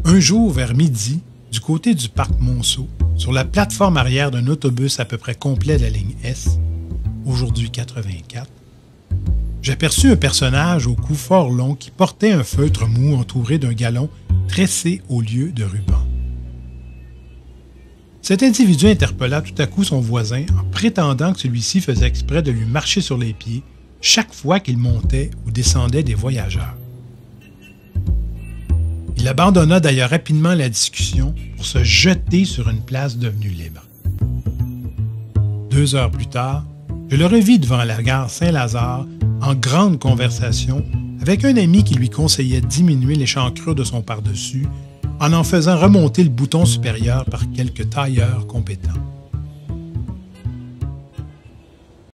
Un jour, vers midi, du côté du parc Monceau, sur la plateforme arrière d'un autobus à peu près complet de la ligne S, aujourd'hui 84, j'aperçus un personnage au cou fort long qui portait un feutre mou entouré d'un galon tressé au lieu de ruban. Cet individu interpella tout à coup son voisin en prétendant que celui-ci faisait exprès de lui marcher sur les pieds chaque fois qu'il montait ou descendait des voyageurs. Il abandonna d'ailleurs rapidement la discussion pour se jeter sur une place devenue libre. 2 heures plus tard, je le revis devant la gare Saint-Lazare en grande conversation avec un ami qui lui conseillait de diminuer l'échancrure de son pardessus en faisant remonter le bouton supérieur par quelques tailleurs compétents.